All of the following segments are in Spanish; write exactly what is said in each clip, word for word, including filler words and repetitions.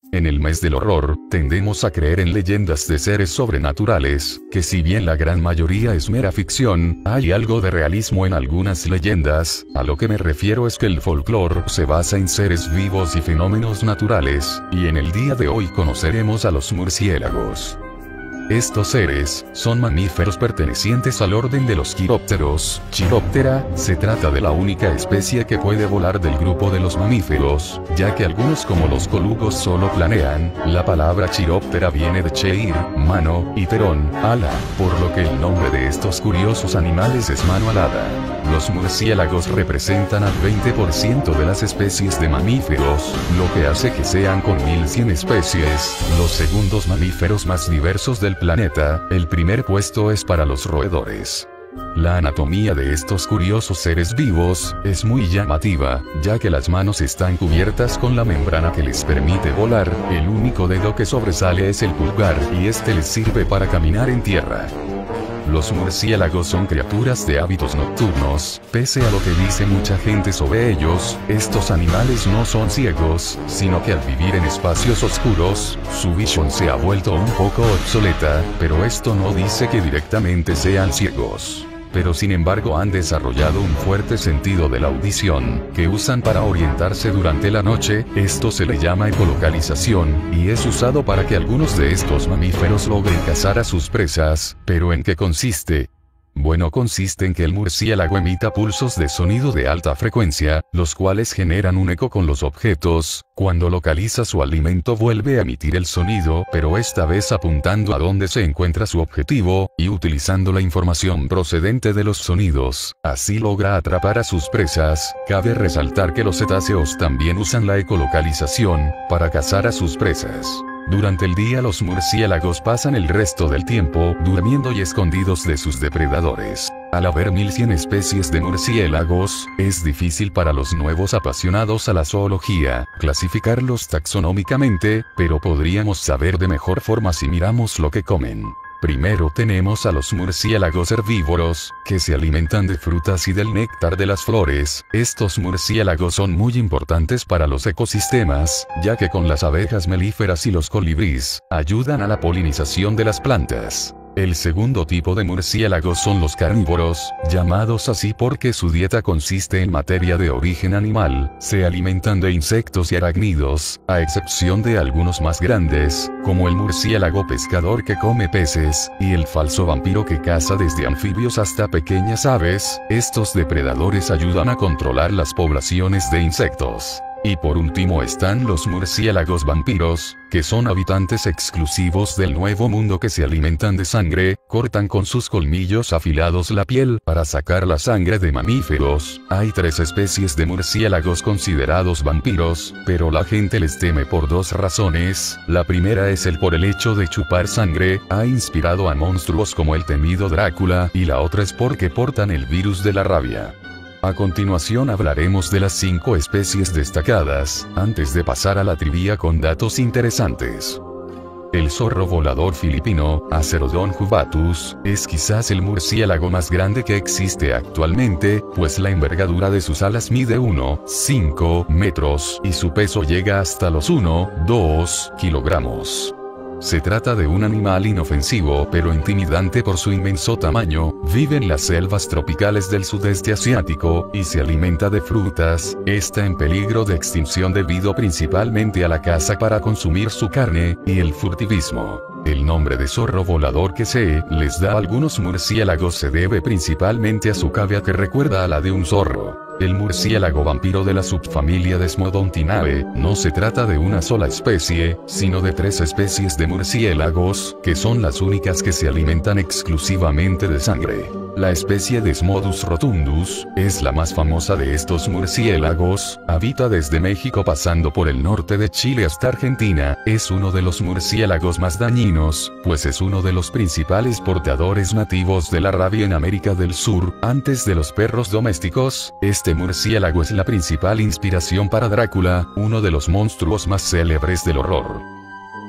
En el mes del horror, tendemos a creer en leyendas de seres sobrenaturales, que si bien la gran mayoría es mera ficción, hay algo de realismo en algunas leyendas. A lo que me refiero es que el folclore se basa en seres vivos y fenómenos naturales, y en el día de hoy conoceremos a los murciélagos. Estos seres son mamíferos pertenecientes al orden de los quirópteros. Chiroptera, se trata de la única especie que puede volar del grupo de los mamíferos, ya que algunos como los colugos solo planean. La palabra chiróptera viene de cheir, mano, y terón, ala, por lo que el nombre de estos curiosos animales es mano alada. Los murciélagos representan al veinte por ciento de las especies de mamíferos, lo que hace que sean con mil cien especies, los segundos mamíferos más diversos del planeta. El primer puesto es para los roedores. La anatomía de estos curiosos seres vivos es muy llamativa, ya que las manos están cubiertas con la membrana que les permite volar. El único dedo que sobresale es el pulgar, y este les sirve para caminar en tierra. Los murciélagos son criaturas de hábitos nocturnos. Pese a lo que dice mucha gente sobre ellos, estos animales no son ciegos, sino que al vivir en espacios oscuros, su visión se ha vuelto un poco obsoleta, pero esto no dice que directamente sean ciegos. Pero sin embargo han desarrollado un fuerte sentido de la audición, que usan para orientarse durante la noche. Esto se le llama ecolocalización, y es usado para que algunos de estos mamíferos logren cazar a sus presas. ¿Pero en qué consiste? Bueno, consiste en que el murciélago emita pulsos de sonido de alta frecuencia, los cuales generan un eco con los objetos. Cuando localiza su alimento vuelve a emitir el sonido, pero esta vez apuntando a donde se encuentra su objetivo, y utilizando la información procedente de los sonidos. Así logra atrapar a sus presas. Cabe resaltar que los cetáceos también usan la ecolocalización para cazar a sus presas. Durante el día los murciélagos pasan el resto del tiempo durmiendo y escondidos de sus depredadores. Al haber mil cien especies de murciélagos, es difícil para los nuevos apasionados a la zoología clasificarlos taxonómicamente, pero podríamos saber de mejor forma si miramos lo que comen. Primero tenemos a los murciélagos herbívoros, que se alimentan de frutas y del néctar de las flores. Estos murciélagos son muy importantes para los ecosistemas, ya que con las abejas melíferas y los colibríes, ayudan a la polinización de las plantas. El segundo tipo de murciélagos son los carnívoros, llamados así porque su dieta consiste en materia de origen animal. Se alimentan de insectos y arácnidos, a excepción de algunos más grandes, como el murciélago pescador que come peces, y el falso vampiro que caza desde anfibios hasta pequeñas aves. Estos depredadores ayudan a controlar las poblaciones de insectos. Y por último están los murciélagos vampiros, que son habitantes exclusivos del Nuevo Mundo que se alimentan de sangre, cortan con sus colmillos afilados la piel para sacar la sangre de mamíferos. Hay tres especies de murciélagos considerados vampiros, pero la gente les teme por dos razones. La primera es el por el hecho de chupar sangre, ha inspirado a monstruos como el temido Drácula, y la otra es porque portan el virus de la rabia. A continuación hablaremos de las cinco especies destacadas, antes de pasar a la trivia con datos interesantes. El zorro volador filipino, Acerodon jubatus, es quizás el murciélago más grande que existe actualmente, pues la envergadura de sus alas mide uno coma cinco metros y su peso llega hasta los uno coma dos kilogramos. Se trata de un animal inofensivo pero intimidante por su inmenso tamaño. Vive en las selvas tropicales del sudeste asiático, y se alimenta de frutas. Está en peligro de extinción debido principalmente a la caza para consumir su carne, y el furtivismo. El nombre de zorro volador que se les da a algunos murciélagos se debe principalmente a su cavea que recuerda a la de un zorro. El murciélago vampiro de la subfamilia Desmodontinae, no se trata de una sola especie, sino de tres especies de murciélagos, que son las únicas que se alimentan exclusivamente de sangre. La especie Desmodus rotundus, es la más famosa de estos murciélagos, habita desde México pasando por el norte de Chile hasta Argentina. Es uno de los murciélagos más dañinos, pues es uno de los principales portadores nativos de la rabia en América del Sur. Antes de los perros domésticos, este murciélago es la principal inspiración para Drácula, uno de los monstruos más célebres del horror.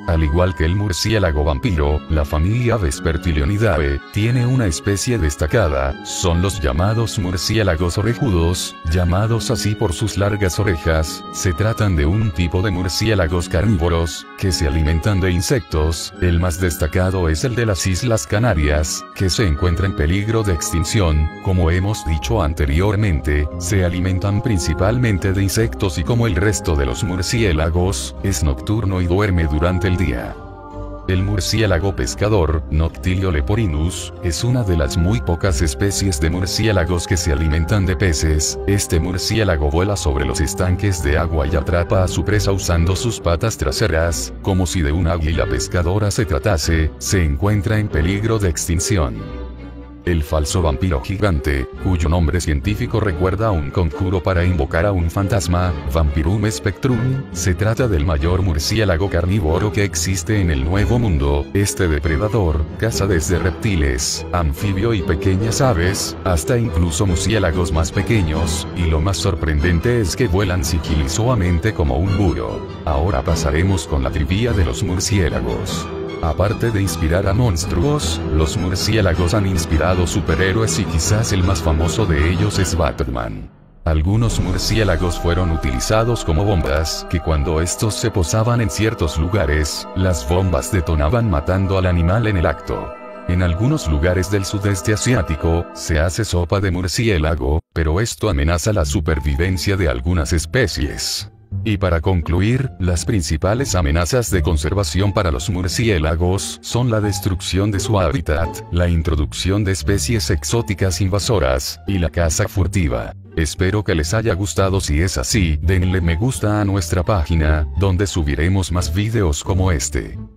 Al igual que el murciélago vampiro, la familia Vespertilionidae tiene una especie destacada, son los llamados murciélagos orejudos, llamados así por sus largas orejas. Se tratan de un tipo de murciélagos carnívoros, que se alimentan de insectos. El más destacado es el de las Islas Canarias, que se encuentra en peligro de extinción. Como hemos dicho anteriormente, se alimentan principalmente de insectos y como el resto de los murciélagos, es nocturno y duerme durante el día. El murciélago pescador, Noctilio leporinus, es una de las muy pocas especies de murciélagos que se alimentan de peces. Este murciélago vuela sobre los estanques de agua y atrapa a su presa usando sus patas traseras, como si de un águila pescadora se tratase. Se encuentra en peligro de extinción. El falso vampiro gigante, cuyo nombre científico recuerda a un conjuro para invocar a un fantasma, Vampirum spectrum, se trata del mayor murciélago carnívoro que existe en el Nuevo Mundo. Este depredador caza desde reptiles, anfibio y pequeñas aves, hasta incluso murciélagos más pequeños, y lo más sorprendente es que vuelan sigilizosamente como un búho. Ahora pasaremos con la trivia de los murciélagos. Aparte de inspirar a monstruos, los murciélagos han inspirado superhéroes y quizás el más famoso de ellos es Batman. Algunos murciélagos fueron utilizados como bombas, que cuando estos se posaban en ciertos lugares, las bombas detonaban matando al animal en el acto. En algunos lugares del sudeste asiático, se hace sopa de murciélago, pero esto amenaza la supervivencia de algunas especies. Y para concluir, las principales amenazas de conservación para los murciélagos son la destrucción de su hábitat, la introducción de especies exóticas invasoras, y la caza furtiva. Espero que les haya gustado. Si es así, denle me gusta a nuestra página, donde subiremos más videos como este.